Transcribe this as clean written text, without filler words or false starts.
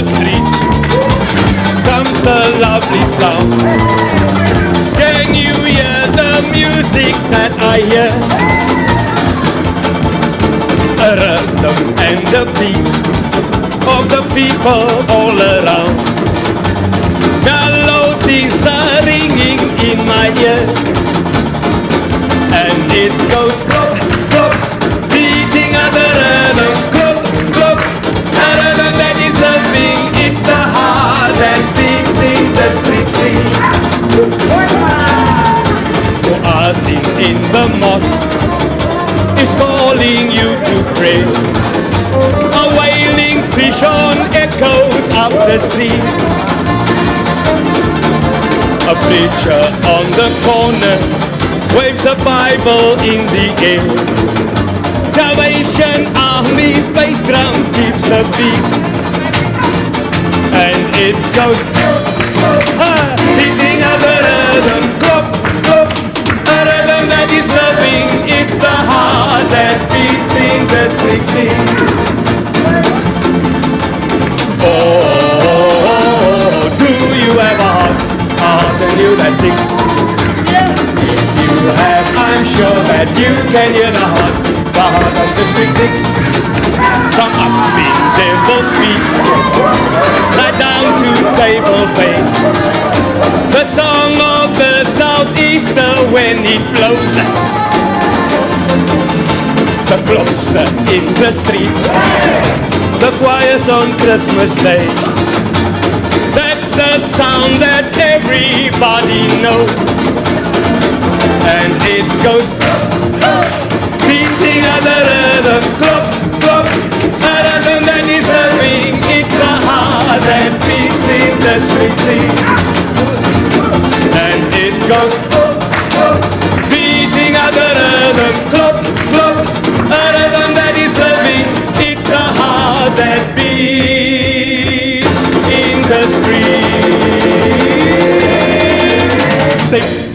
the street comes a lovely sound. Can you hear the music that I hear? A rhythm and the beat of the people all around. Melodies are ringing in my ears, and it goes clop, clop, beating at the rhythm, clop, clop, a rhythm that is loving. It's the heart that beats in the streets. Muazzin in the mosque is calling you to pray. A wailing fish on echoes up the street. A preacher on the corner waves a Bible in the air. Salvation Army bass drum keeps the beat, and it goes hitting at the rhythm, clop, clop, a rhythm that is loving. It's the heart that beats in the streets. Oh, do you have a heart in you that thinks? If you have, I'm sure that you can hear the heart of the Street Six. From upbeat Devil Street, right down to Table Bay. The song of the Southeaster when it blows. The clubs in the street, the choirs on Christmas Day. That's the sound that everybody knows, and it goes beating at the rhythm, clop, clop, a rhythm that is loving. It's the heart that beats in the streets, and it goes beating at the rhythm, clop, clop, a rhythm that is loving. It's the heart that beats in the street. Six.